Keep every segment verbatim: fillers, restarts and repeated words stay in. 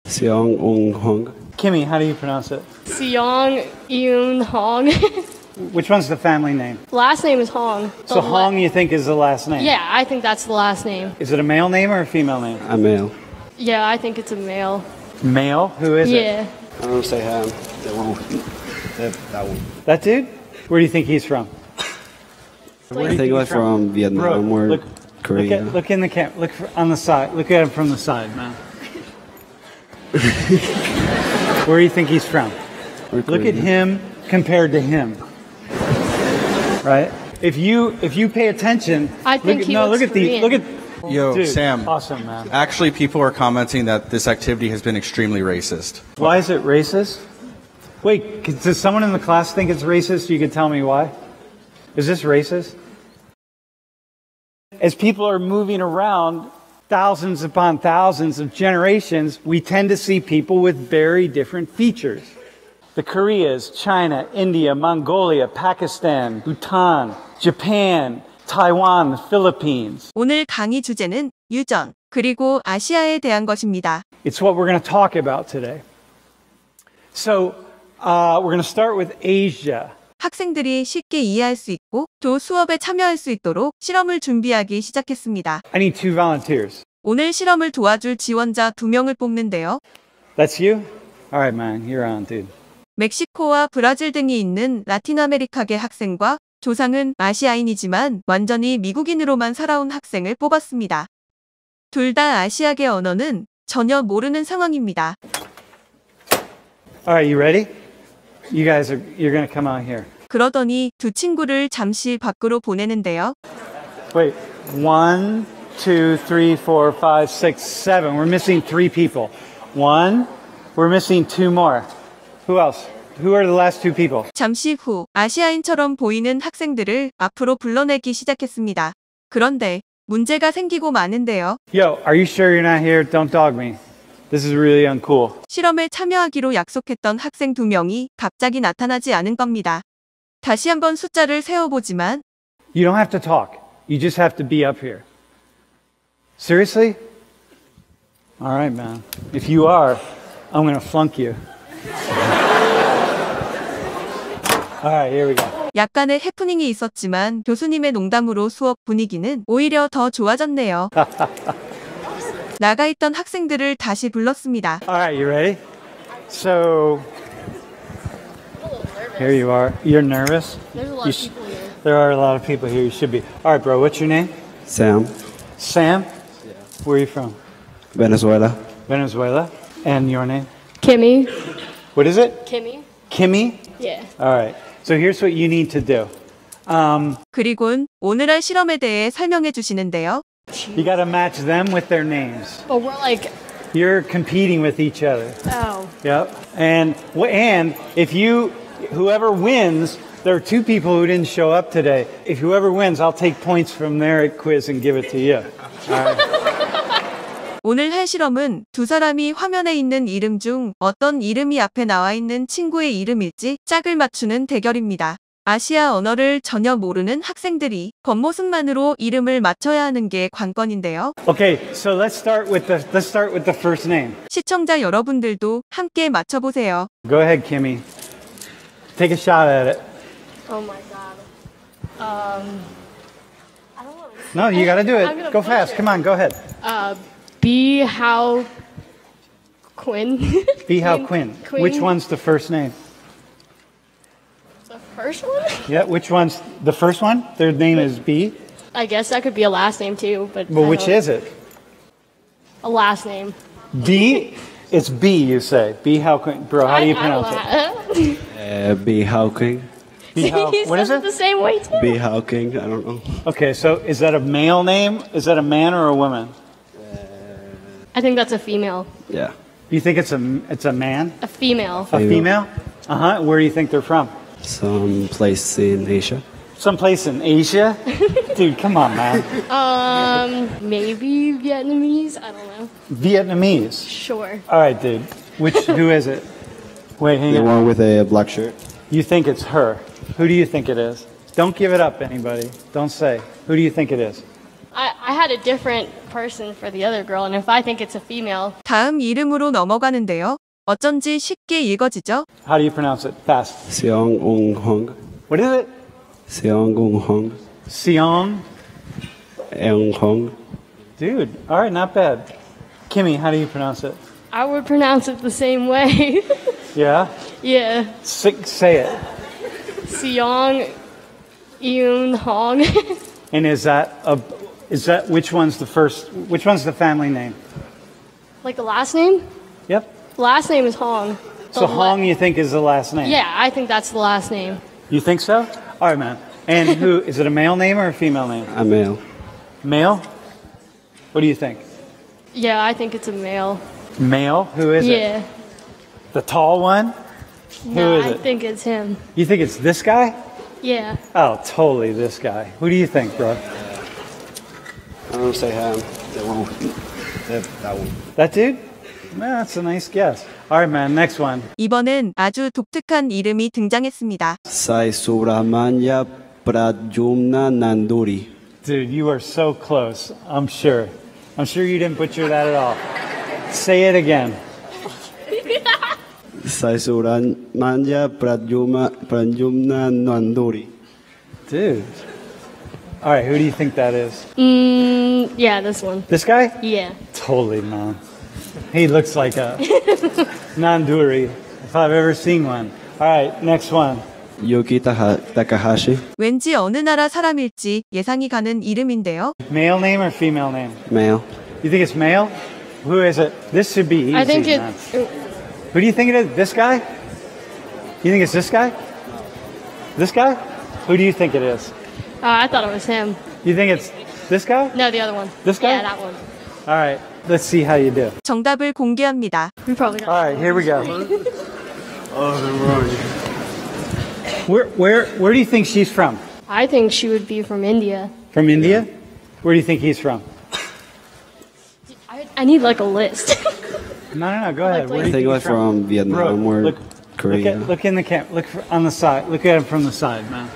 Seong Ung Hong. Kimmy, how do you pronounce it? Seong Yoon Hong. Which one's the family name? Last name is Hong. So The Hong la- you think is the last name? Yeah, I think that's the last name. Is it a male name or a female name? A male. Yeah, I think it's a male. Male? Who is it? Yeah. I don't say him. That one. That, that one. That dude? Where do you think he's from? Where do I you think like he's from Vietnam Bro, or look, Korea. Look, at, look in the cam. Look for, on the side. Look at him from the side, man. Where do you think he's from? Or Look at Korea. him compared to him. Right? If you if you pay attention, I think look, he no, looks look at the Korean. look at Yo, dude, Sam. Awesome, man. Actually, people are commenting that this activity has been extremely racist. Why is it racist? Wait, does someone in the class think it's racist? You could tell me why. Is this racist? As people are moving around thousands upon thousands of generations, we tend to see people with very different features. The Koreas, China, India, Mongolia, Pakistan, Bhutan, Japan, Taiwan, the Philippines. 오늘 강의 주제는 유전, 그리고 아시아에 대한 것입니다. It's what we're going to talk about today. So, uh, we're going to start with Asia. 학생들이 쉽게 이해할 수 있고 또 수업에 참여할 수 있도록 실험을 준비하기 시작했습니다. I need two volunteers. 오늘 실험을 도와줄 지원자 두 명을 뽑는데요. That's you? All right, man. You're on, dude. 멕시코와 브라질 등이 있는 라틴 아메리카계 학생과 조상은 아시아인이지만 완전히 미국인으로만 살아온 학생을 뽑았습니다. 둘 다 아시아계 언어는 전혀 모르는 상황입니다. All right, you ready? You guys are, you're going to come out here. 그러더니 두 친구를 잠시 밖으로 보내는데요. Wait, one, two, three, four, five, six, seven. We're missing three people. One, we're missing two more. Who else? Who are the last two people? 잠시 후 아시아인처럼 보이는 학생들을 앞으로 불러내기 시작했습니다. 그런데 문제가 생기고 마는데요. Yo, are you sure you're not here? Don't dog me. This is really uncool. 실험에 참여하기로 약속했던 학생 두 명이 갑자기 나타나지 않은 겁니다. 다시 한번 숫자를 세어보지만 You don't have to talk. You just have to be up here. Seriously? All right, man. If you are, I'm going to flunk you. All right, here we go. 약간의 해프닝이 있었지만 교수님의 농담으로 수업 분위기는 오히려 더 좋아졌네요. 나가 있던 학생들을 다시 불렀습니다. All right, you ready? So, here you are. You're nervous? There's a lot You of sh- people here. There are a lot of people here. You should be. All right, bro, what's your name? Sam. Sam? Where are you from? Venezuela. Venezuela. And your name? Kimmy. What is it? Kimmy? Kimmy? Yeah. All right. So here's what you need to do. Um, 그리곤 오늘 할 실험에 대해 설명해 주시는데요. you got to match them with their names. But we're like, You're competing with each other. oh. Yep. And wh- and if you whoever wins, there are two people who didn't show up today. If whoever wins, I'll take points from their quiz and give it to you. All right. 오늘 할 실험은 두 사람이 화면에 있는 이름 중 어떤 이름이 앞에 나와 있는 친구의 이름일지 짝을 맞추는 대결입니다. 아시아 언어를 전혀 모르는 학생들이 겉모습만으로 이름을 맞춰야 하는 게 관건인데요. Okay, so let's start with the let's start with the first name. 시청자 여러분들도 함께 맞춰보세요. Go ahead, Kimmy. Take a shot at it. Oh my god. Um, I don't want to. No, you got to do I'm it. gonna Go fast. butcher. Come on, go ahead. Uh, B. How Quinn. Be how Quinn. Quinn. Which one's the first name? The first one? Yeah, which one's the first one? Their name is B. I guess that could be a last name too, but. But I which don't- is it? A last name. B? It's B, you say. B how Quinn. Bro, how do you I- I don't pronounce it? know. Uh, B. Hawking. B how, he what is says it it? the same way too. B. Hawking. I don't know. Okay, so is that a male name? Is that a man or a woman? I think that's a female. Yeah. You think it's a it's a man? A female. A Female. female? Uh-huh. Where do you think they're from? Some place in Asia. Someplace in Asia? Dude, come on, man. Um, maybe Vietnamese. I don't know. Vietnamese. Sure. All right, dude. Which who is it? Wait, hang The on. one with a black shirt. You think it's her. Who do you think it is? Don't give it up, anybody. Don't say. Who do you think it is? I, I had a different person for the other girl, and if I think it's a female, 다음 이름으로 넘어가는데요. 어쩐지 쉽게 읽어지죠? How do you pronounce it? Fast. Seong Ung Hong. What is it? Seong Ung Hong. Seong. Eung Hong. Dude, all right, not bad. Kimmy, how do you pronounce it? I would pronounce it the same way. Yeah? Yeah. Say, say it. Seong Eun Hong. And is that a, is that which one's the first? Which one's the family name? Like the last name? Yep. Last name is Hong. So The Hong, la- you think is the last name? Yeah, I think that's the last name. You think so? All right, man. And who is it? A male name or a female name? A male. Male. What do you think? Yeah, I think it's a male. Male. Who is it? Yeah. The tall one. No, is I it? think it's him. You think it's this guy? Yeah. Oh, totally this guy. Who do you think, bro? I'm gonna say him. That one. That, that one. That dude? Man, that's a nice guess. All right, man. Next one. 이번엔 아주 독특한 이름이 등장했습니다. Sai Suramanya Pradyumna Nanduri. Dude, you are so close. I'm sure. I'm sure you didn't butcher that at all. Say it again. Sai Suramanya Pradyumna Pradyumna Nanduri. Dude. All right, who do you think that is? Mm, yeah, this one. This guy? Yeah. Totally, man. He looks like a Nanduri, if I've ever seen one. All right, next one. Yuki Taha- Takahashi. 왠지 어느 나라 사람일지 예상이 가는 이름인데요. Male name or female name? Male. You think it's male? Who is it? This should be easy. I think man. it. Who do you think it is? This guy? You think it's this guy? This guy? Who do you think it is? Uh, I thought it was him. You think it's this guy? No, the other one. This guy? Yeah, that one. All right, let's see how you do. 정답을 공개합니다. We probably got. All right, here we go. Where, where, where do you think she's from? I think she would be from India. From India? Where do you think he's from? I, I need like a list. No, no, no. Go ahead. Where do I you think it was he's from Vietnam Bro, or look, Korea. Look, at, look in the cam. Look for, on the side. Look at him from the side, man.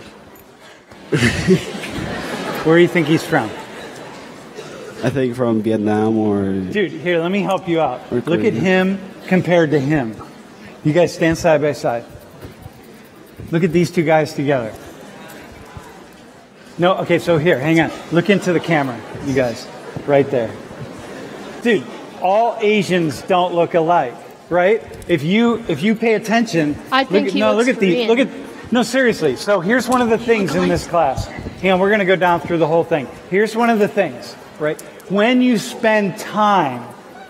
Where do you think he's from? I think from Vietnam or Dude, here, let me help you out. Or Look at Korea. him compared to him. You guys stand side by side. Look at these two guys together. No, okay, so here, hang on. Look into the camera, you guys. Right there. Dude, all Asians don't look alike, right? If you if you pay attention, I think look, he no, looks look at these. Korean. Look at no, seriously. So here's one of the things in this class. Hang on, we're gonna go down through the whole thing. Here's one of the things, right? When you spend time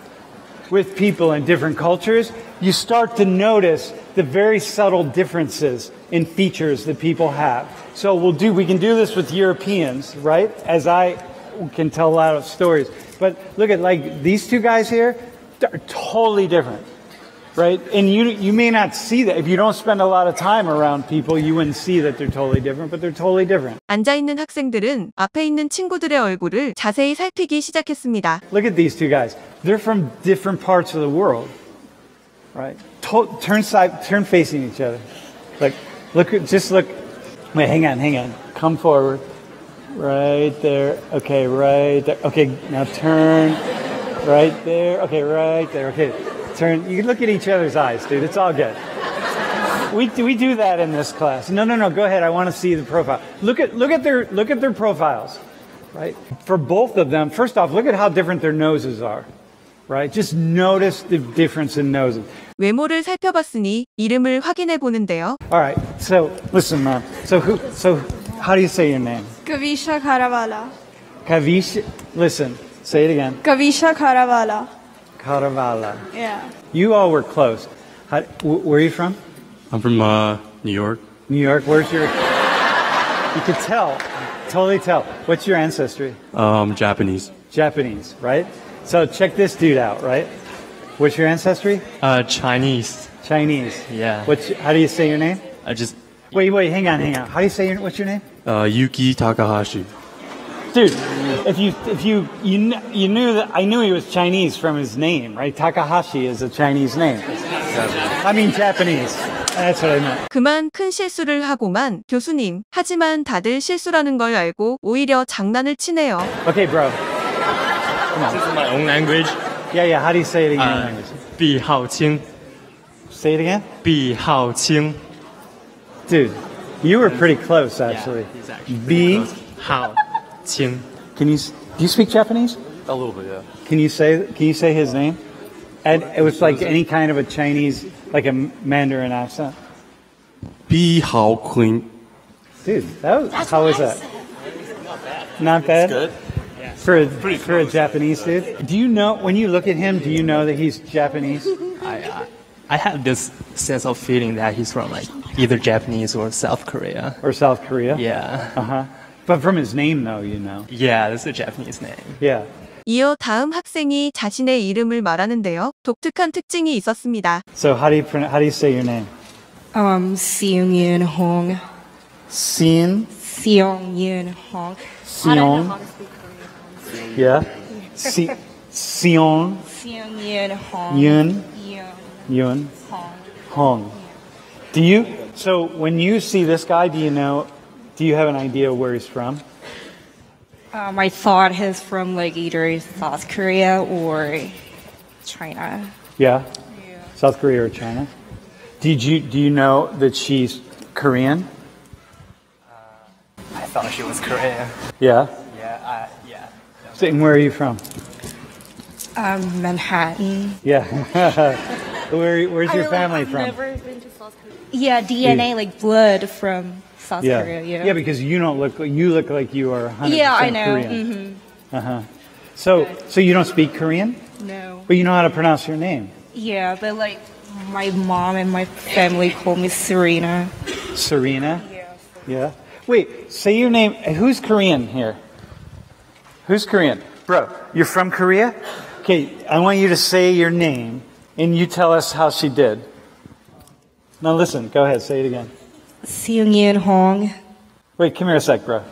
with people in different cultures, you start to notice the very subtle differences in features that people have. So we'll do, we can do this with Europeans, right? As I can tell a lot of stories. But look at like these two guys here, they're totally different, right? And you, you may not see that. If you don't spend a lot of time around people, you wouldn't see that they're totally different, but they're totally different. 앉아있는 학생들은 앞에 있는 친구들의 얼굴을 자세히 살피기 시작했습니다. Look at these two guys. They're from different parts of the world, right? To- turn side, turn facing each other. Like, look, at- just look. Wait, hang on, hang on. Come forward. Right there. Okay, right there. Okay, now turn. Right there. Okay, right there. Okay, turn. You can look at each other's eyes, dude. It's all good. We we do that in this class. No, no, no. Go ahead. I want to see the profile. Look at look at their look at their profiles, right? For both of them. First off, look at how different their noses are, right? Just notice the difference in noses. 외모를 살펴봤으니 이름을 확인해 보는데요. All right. So listen, man. So who? So how do you say your name? Kavisha Kharawala. Kavish. Listen. Say it again. Kavisha Kharawala. Karavala. Yeah. You all were close. How, wh- where are you from? I'm from uh, New York. New York. Where's your? You could tell. Totally tell. What's your ancestry? Um, Japanese. Japanese, right? So check this dude out, right? What's your ancestry? Uh, Chinese. Chinese. Yeah. What's how do you say your name? I just Wait, wait, hang on, hang on. How do you say your what's your name? uh, Yuki Takahashi. Dude, if you if you you kn- you knew that I knew he was Chinese from his name, right? Takahashi is a Chinese name. I mean Japanese. That's what I meant. 그만 큰 실수를 하고만 교수님. 하지만 다들 실수라는 걸 알고 오히려 장난을 치네요. Okay, bro. This is my own language. Yeah, yeah. How do you say it in your Uh, language? 毕浩清. Say it again. 毕浩清. Dude, you were pretty close, actually. he's actually B. 浩清. Can you s- do you speak Japanese? A little bit, yeah. Can you say Can you say his name? And it was like any kind of a Chinese, like a Mandarin accent. 毕浩坤. Dude, that was, how was that? Not bad. Good. For a, for a Japanese dude. Do you know when you look at him? Do you know that he's Japanese I, I I have this sense of feeling that he's from like either Japanese or South Korea. or South Korea? Yeah. Uh huh. But from his name, though, you know. Yeah, that's a Japanese name. Yeah. 이어 다음 학생이 자신의 이름을 말하는데요. 독특한 특징이 있었습니다. So how do you pronounce? How do you say your name? Um, Seung Yoon Hong. Sin. Seung Yoon Hong. I don't know Sion. how to speak Korean. Yeah. Si. Sion. Seung Yoon Hong. Yoon. Yoon Yun. Hong. Hong. Do you? So when you see this guy, do you know? Do you have an idea where he's from? Um, I thought he's from like either South Korea or China. Yeah. South Korea or China? Did you? Do you know that she's Korean? I thought she was Korean. Yeah. Yeah, I, yeah. So, and where are you from? Um, Manhattan. Yeah. Where, where's your I- family I've from? Never been to South Korea. Yeah, D N A like blood from South Yeah. Korea. Yeah. Yeah, because you don't look. You look like you are one hundred percent Yeah, I know. Korean. hmm Uh huh. So, so you don't speak Korean, No. but you know how to pronounce your name. Yeah, but like my mom and my family call me Serena. Serena. Yeah. Yeah. Wait. Say your name. Who's Korean here? Who's Korean, bro? You're from Korea. Okay. I want you to say your name, and you tell us how she did. Now listen. Go ahead. Say it again. Seung Yoon Hong. Wait. Come here a sec, bro.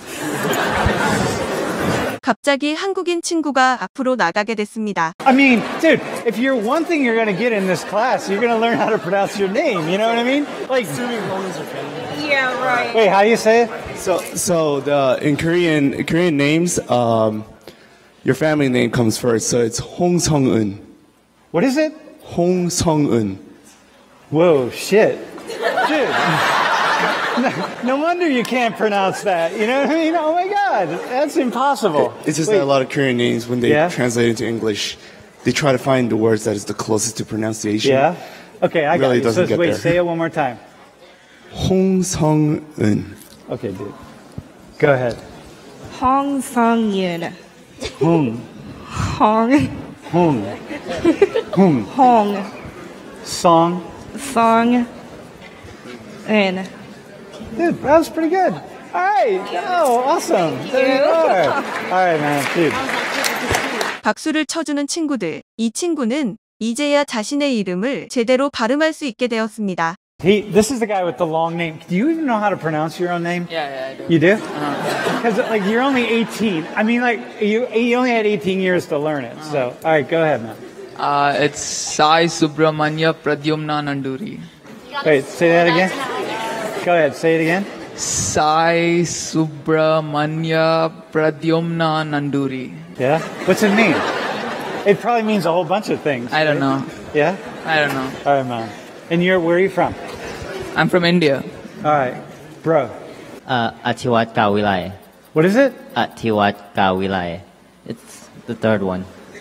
갑자기 한국인 친구가 앞으로 나가게 됐습니다. I mean, dude, if you're one thing you're going to get in this class, you're going to learn how to pronounce your name. You know what I mean? Like, Yeah, right. wait, how do you say it? So, so the in Korean Korean names, um, your family name comes first. So it's Hong Sung Eun. What is it? Hong Sung Eun. Whoa, shit. Dude. No, no wonder you can't pronounce that. You know what I mean? Oh my God, that's impossible. It's just Wait, that a lot of Korean names, when they Yeah? translate into English, they try to find the words that is the closest to pronunciation. Yeah? Okay, I got Really you. So doesn't get wait, there. say it one more time. Hong Sung Eun. Okay, dude. Go ahead. Hong Sung Yoon. Hung, Hong. hung, hung. Hong. Song. Sung. Eun. Dude, that was pretty good. All right. Oh, awesome. There you are. All right, man. Dude. 박수를 쳐주는 친구들. 이 친구는 이제야 자신의 이름을 제대로 발음할 수 있게 되었습니다. He, this is the guy with the long name. Do you even know how to pronounce your own name? Yeah, yeah, I do. You do? Because like you're only eighteen. I mean, like you, you only had eighteen years to learn it. So, all right, go ahead, man. Uh, it's Sai Subramanya Pradyumna Nanduri. Wait, say that again. Go ahead, say it again. Sai Subramanya Pradyumna Nanduri. Yeah. What's it mean? It probably means a whole bunch of things. I don't right? know. Yeah. I don't know. All right, man. And you're where are you from? I'm from India. All right, bro. Uh, Atiwat Kawilai. What is it? Atiwat Kawilai. It's the third one.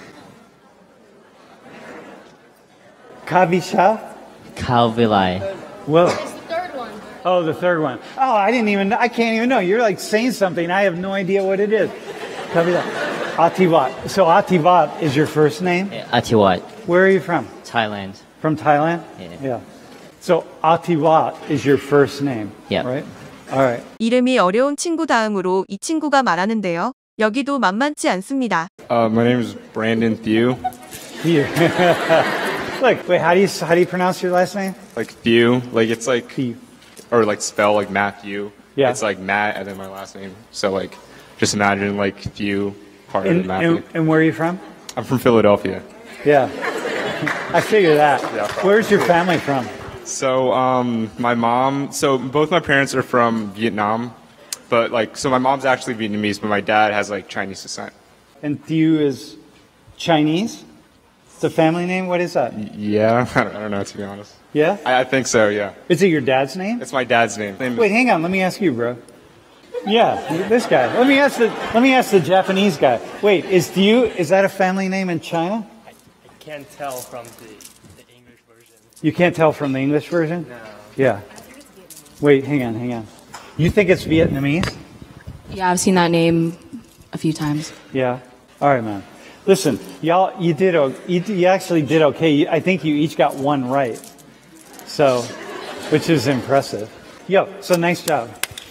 Kavisha. Kawilai. Whoa. It's the third one. Oh, the third one. Oh, I didn't even. I can't even know. You're like saying something. I have no idea what it is. Kavila. Atiwat. So Atiwat is your first name? Atiwat. Where are you from? Thailand. From Thailand? Yeah. Yeah. So Atiwat is your first name. Yeah. Right? All right. 이름이 어려운 친구 다음으로 이 친구가 말하는데요. 여기도 만만치 않습니다. Uh, my name is Brandon Thew. Here. Look, wait, how do you how do you pronounce your last name? Like Thew, like it's like, Thew. or like spell like Matthew. Yeah. It's like Matt and then my last name. So like, just imagine like Thew, part of And, Matthew. and, and where are you from? I'm from Philadelphia. Yeah. I figured that. Yeah. Where's your family from? So, um, my mom, so both my parents are from Vietnam, but like, so my mom's actually Vietnamese, but my dad has like Chinese descent. And Thieu is Chinese? It's a family name? What is that? Yeah, I don't, I don't know, to be honest. Yeah? I, I think so, yeah. Is it your dad's name? It's my dad's name. name Wait, hang on. Let me ask you, bro. Yeah, this guy. Let me ask the let me ask the Japanese guy. Wait, is Thieu, is that a family name in China? I, I can't tell from the, the English version. You can't tell from the English version? No. Yeah. Wait, hang on, hang on. You think it's Vietnamese? Yeah, I've seen that name a few times. Yeah. All right, man. Listen, y'all, you did o- you, you actually did okay. You, I think you each got one right. So, which is impressive. Yo, so nice job.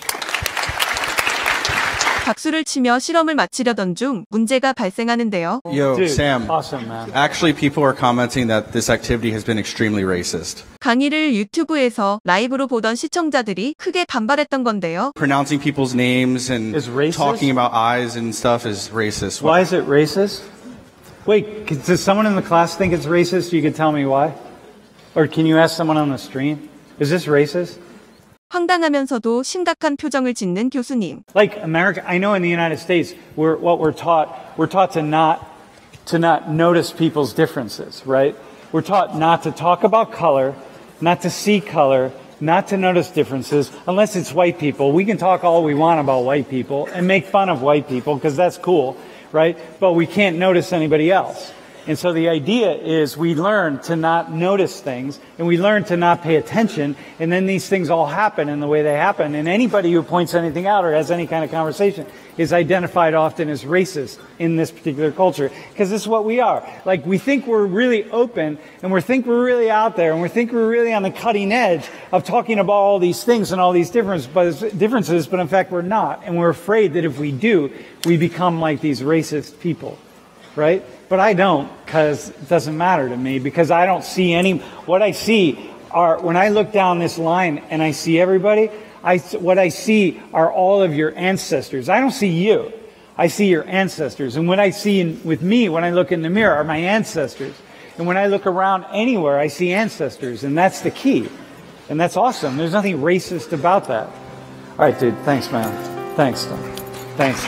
박수를 치며 실험을 마치려던 중 문제가 발생하는데요. Yo, Dude, Sam. Awesome, man. Actually, people are commenting that this activity has been extremely racist. 강의를 유튜브에서 라이브로 보던 시청자들이 크게 반발했던 건데요. Pronouncing people's names and Is racist? talking about eyes and stuff is racist. Why is it racist? Wait, c- does someone in the class think it's racist? You can tell me why? Or can you ask someone on the stream? Is this racist? 황당하면서도 심각한 표정을 짓는 교수님. Like America, I know in the United States, we're, what we're taught, we're taught to not, to not notice people's differences, right? We're taught not to talk about color, not to see color, not to notice differences, unless it's white people. We can talk all we want about white people and make fun of white people because that's cool, right? But we can't notice anybody else. And so the idea is we learn to not notice things and we learn to not pay attention, and then these things all happen in the way they happen. And anybody who points anything out or has any kind of conversation is identified often as racist in this particular culture, because this is what we are. Like, we think we're really open and we think we're really out there and we think we're really on the cutting edge of talking about all these things and all these difference, but, differences, but in fact we're not. And we're afraid that if we do, we become like these racist people, right? But I don't, because it doesn't matter to me, because I don't see any, what I see are, when I look down this line and I see everybody, I, what I see are all of your ancestors. I don't see you. I see your ancestors. And what I see in, with me when I look in the mirror are my ancestors. And when I look around anywhere, I see ancestors. And that's the key. And that's awesome. There's nothing racist about that. All right, dude. Thanks, man. Thanks. Thanks.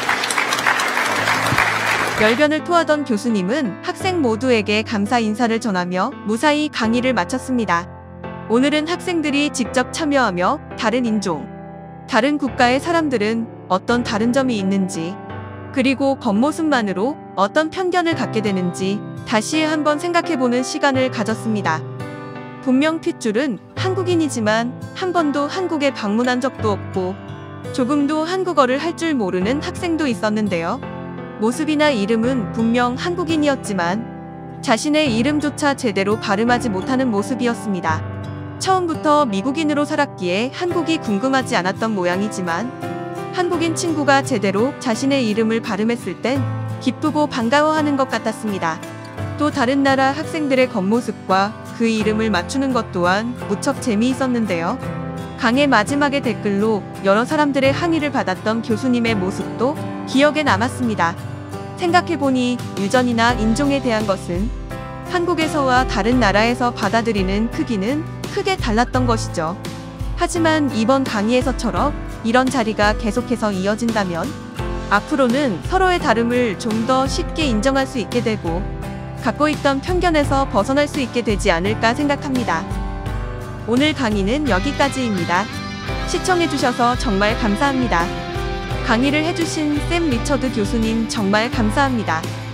열변을 토하던 교수님은 학생 모두에게 감사 인사를 전하며 무사히 강의를 마쳤습니다. 오늘은 학생들이 직접 참여하며 다른 인종, 다른 국가의 사람들은 어떤 다른 점이 있는지, 그리고 겉모습만으로 어떤 편견을 갖게 되는지 다시 한번 생각해보는 시간을 가졌습니다. 분명 핏줄은 한국인이지만 한 번도 한국에 방문한 적도 없고 조금도 한국어를 할 줄 모르는 학생도 있었는데요. 모습이나 이름은 분명 한국인이었지만 자신의 이름조차 제대로 발음하지 못하는 모습이었습니다. 처음부터 미국인으로 살았기에 한국이 궁금하지 않았던 모양이지만 한국인 친구가 제대로 자신의 이름을 발음했을 땐 기쁘고 반가워하는 것 같았습니다. 또 다른 나라 학생들의 겉모습과 그 이름을 맞추는 것 또한 무척 재미있었는데요. 강의 마지막에 댓글로 여러 사람들의 항의를 받았던 교수님의 모습도 기억에 남았습니다. 생각해보니 유전이나 인종에 대한 것은 한국에서와 다른 나라에서 받아들이는 크기는 크게 달랐던 것이죠. 하지만 이번 강의에서처럼 이런 자리가 계속해서 이어진다면 앞으로는 서로의 다름을 좀 더 쉽게 인정할 수 있게 되고 갖고 있던 편견에서 벗어날 수 있게 되지 않을까 생각합니다. 오늘 강의는 여기까지입니다. 시청해주셔서 정말 감사합니다. 강의를 해주신 샘 리처드 교수님 정말 감사합니다.